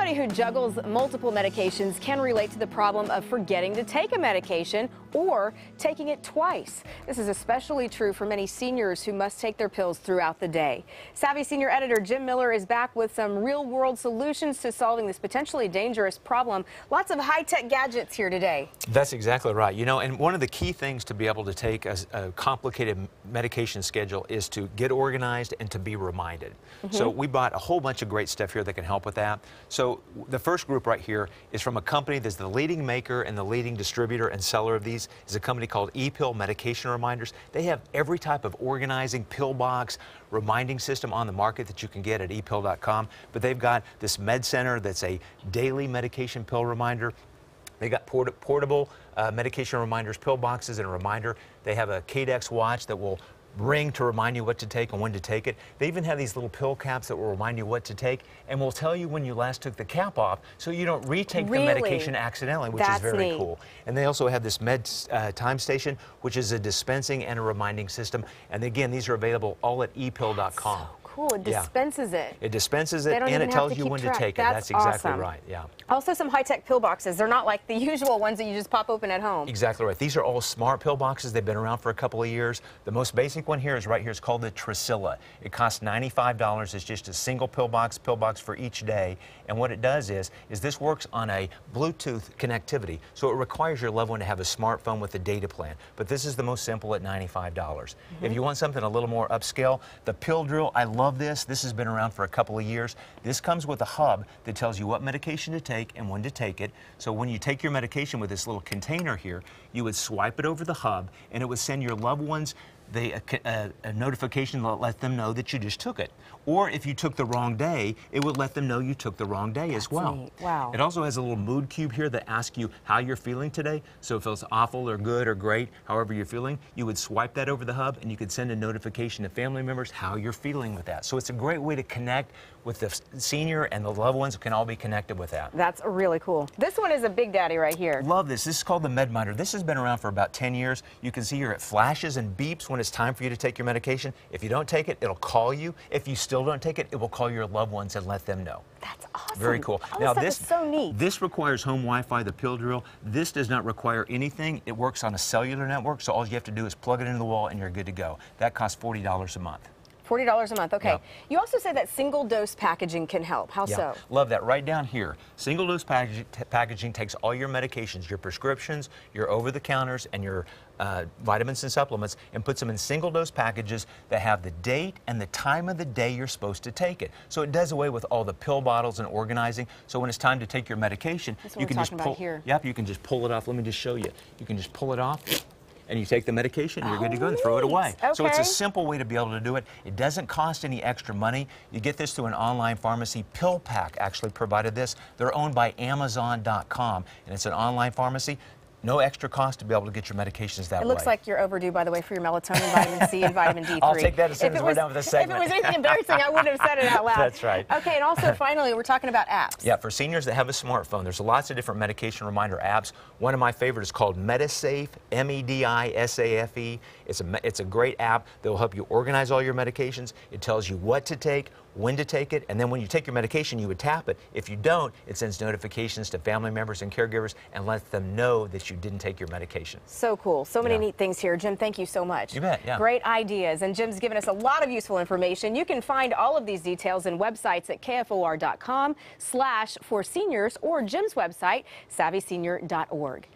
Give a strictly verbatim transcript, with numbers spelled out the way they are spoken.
Anybody who juggles multiple medications can relate to the problem of forgetting to take a medication or taking it twice. This is especially true for many seniors who must take their pills throughout the day. Savvy Senior Editor Jim Miller is back with some real-world solutions to solving this potentially dangerous problem. Lots of high-tech gadgets here today. That's exactly right. You know, and one of the key things to be able to take a, a complicated medication schedule is to get organized and to be reminded. Mm-hmm. So we bought a whole bunch of great stuff here that can help with that. So the first group right here is from a company that's the leading maker and the leading distributor and seller of these is a company called ePill Medication Reminders. They have every type of organizing pill box reminding system on the market that you can get at e pill dot com, but they've got this Med Center that's a daily medication pill reminder. They got port portable uh, medication reminders, pill boxes, and a reminder. They have a Cadex watch that will ring to remind you what to take and when to take it. They even have these little pill caps that will remind you what to take and will tell you when you last took the cap off so you don't retake really? the medication accidentally, which That's is very neat. cool. And they also have this Med uh, Time Station, which is a dispensing and a reminding system. And again, these are available all at e pill dot com. So cool. It dispenses yeah. it. It dispenses it and it tells you when track. to take it. That's That's exactly awesome. right. Yeah. Also some high-tech pill boxes. They're not like the usual ones that you just pop open at home. Exactly right. These are all smart pill boxes. They've been around for a couple of years. The most basic one here is right here. It's called the Tricilla. It costs ninety-five dollars. It's just a single pill box, pill box for each day. And what it does is, is this works on a Bluetooth connectivity. So it requires your loved one to have a smartphone with a data plan. But this is the most simple at ninety-five dollars. Mm-hmm. If you want something a little more upscale, the pill drill, I love this. This has been around for a couple of years. This comes with a hub that tells you what medication to take and when to take it. So when you take your medication with this little container here, you would swipe it over the hub and it would send your loved ones the, a, a notification that let them know that you just took it. Or if you took the wrong day, it would let them know you took the wrong day That's as well. Neat. Wow. It also has a little mood cube here that asks you how you're feeling today. So if it's awful or good or great, however you're feeling, you would swipe that over the hub and you could send a notification to family members how you're feeling with that. So it's a great way to connect with the senior and the loved ones who can all be connected with that. That's really cool. This one is a big daddy right here. Love this. This is called the MedMinder. This has been around for about ten years. You can see here it flashes and beeps when it's time for you to take your medication. If you don't take it, it'll call you. If you still don't take it, it will call your loved ones and let them know. That's awesome. Very cool. All now this, this is so neat. This requires home Wi-Fi, the pill drill. This does not require anything. It works on a cellular network, so all you have to do is plug it into the wall and you're good to go. That costs forty dollars a month. forty dollars a month, okay. Yeah. You also say that single dose packaging can help. How Yeah. so? Love that. Right down here. Single dose packaging, packaging takes all your medications, your prescriptions, your over-the-counters, and your uh, vitamins and supplements, and puts them in single dose packages that have the date and the time of the day you're supposed to take it. So it does away with all the pill bottles and organizing. So when it's time to take your medication, That's what you we're can just talking pull. about here. Yep, you can just pull it off. Let me just show you. You can just pull it off. And you take the medication, and you're Oh, good to go and throw it away. neat. So it's a Okay. simple way to be able to do it. It doesn't cost any extra money. You get this through an online pharmacy. PillPack actually provided this. They're owned by Amazon dot com, and it's an online pharmacy. No extra cost to be able to get your medications that way. It looks like you're overdue, by the way, for your melatonin, vitamin C, and vitamin D three. I'll take that as soon If as it we're was- done with this segment. If it was anything embarrassing, I wouldn't have said it out loud. That's right. Okay, and also, finally, we're talking about apps. Yeah, for seniors that have a smartphone, there's lots of different medication reminder apps. One of my favorites is called MediSafe, M E D I S A F E. It's a, it's a great app that will help you organize all your medications. It tells you what to take, when to take it, and then when you take your medication, you would tap it. If you don't, it sends notifications to family members and caregivers and lets them know that you didn't take your medication. So cool. So many Yeah. neat things here. Jim, thank you so much. You bet, yeah. Great ideas. And Jim's given us a lot of useful information. You can find all of these details in websites at K F O R dot com slash for seniors or Jim's website, savvy senior dot org.